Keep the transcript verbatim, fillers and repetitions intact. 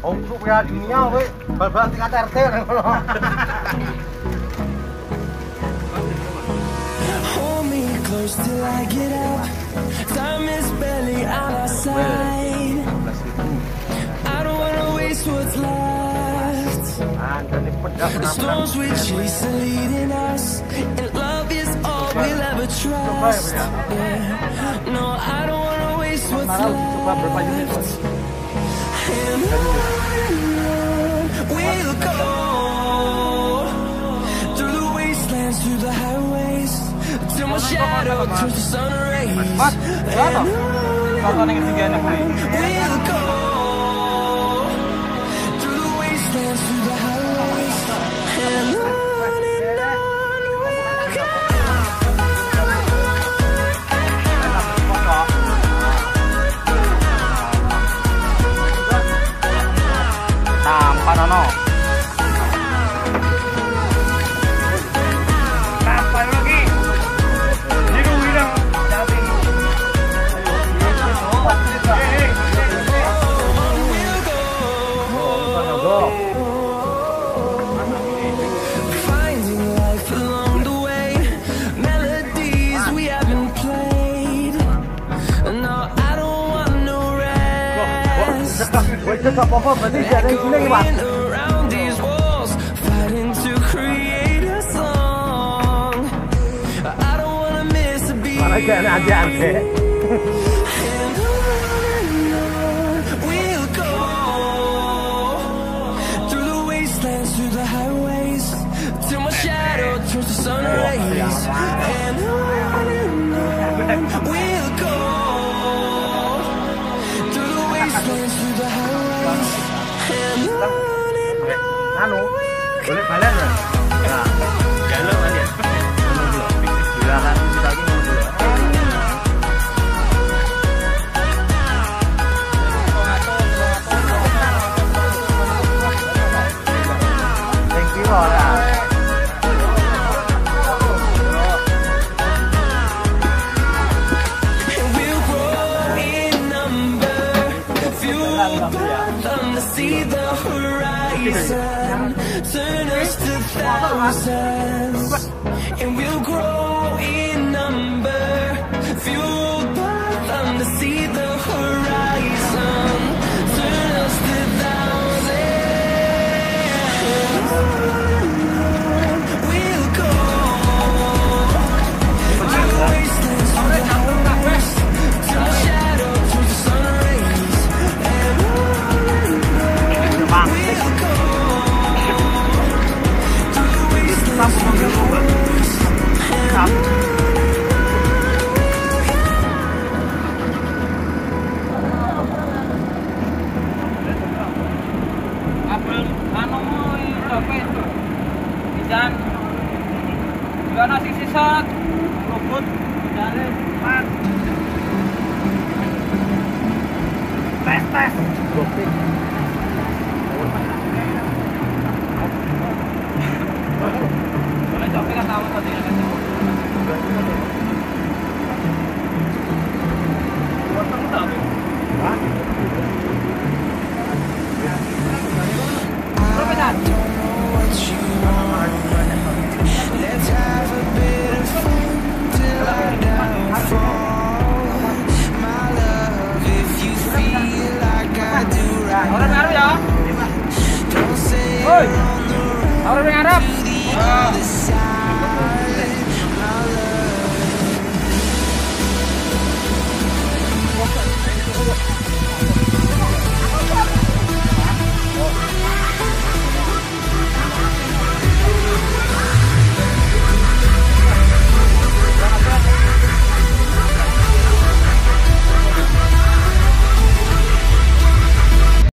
Oh, supaya dunia we bal-balan tingkat R T ngono. Hold me close till I get up. Time is barely on our side. I don't wanna waste what's left. The storms we chase are leading us, and love is all we'll ever trust. Yeah. No, I don't wanna waste what's left. And on we'll go through the wastelands, through the highways, till my shadow turns to sun rays. And on we'll go through the wastelands, through the highways, and on and on we'll go. Tampak nono. Tampak lagi. Biru biru. Jadi. Finding life along the way, melodies we haven't played. No, I don't want no rest. Echoing around these walls, fighting to create a song. I don't wanna miss a beat. And on and on we'll go through the wastelands, through the highways, till my shadow turns to sun rays. And on and on we'll go through the wastelands, through the highways, and on and on. Anu, boleh balen ya? Nah, jalan aja. Silakan lagi dulu. Thank you ya. And we'll grow in number, fueled by them to see the horizon, turn us to thousands. And we'll grow in number, fueled by them to see the horizon, turn us to thousands. We'll go through the wastelands, through the highways, till my shadow turns to sun rays. And on and on we'll go through the wastelands, through the highways, and on. Apel anu capek itu ijan juga nasi sisa rumput dari pas tes tes boleh capek kan tahu tadi kan buatan tapi hah? I don't know what you want. Let's have a bit of fun till I downfall. My love, if you feel like I do right now, don't say you're on the road to the other side.